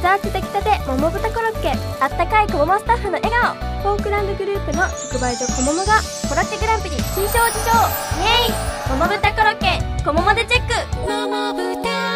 熱々出来たて桃豚コロッケ、あったかいコモモスタッフの笑顔。フォークランドグループの直売所コモモがコロッケグランプリ金賞受賞。イエイ。桃豚コロッケコモモでチェック。桃豚